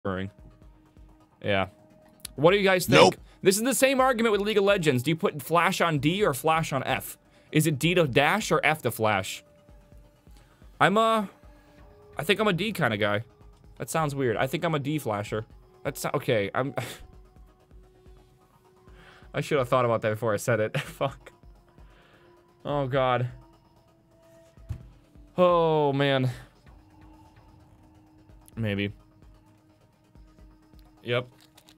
Yeah. What do you guys think? Nope. This is the same argument with League of Legends. Do you put flash on D or flash on F? Is it D to dash or F to flash? I think I'm a D kind of guy. That sounds weird. I think I'm a D flasher. That's okay. I should have thought about that before I said it. Fuck. Oh god. Oh man. Maybe. Yep.